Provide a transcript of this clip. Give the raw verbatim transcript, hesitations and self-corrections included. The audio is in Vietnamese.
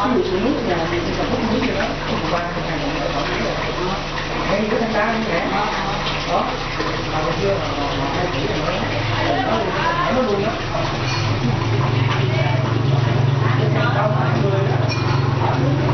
ví dụ nước nhà mình chỉ cần hút nước cho nó không qua ngày một ngày khoảng nước rồi ngay cái thanh ta như vậy đó mà hồi xưa mà hai chỉ là nó nó nó luôn đó cái thanh tao hai người đó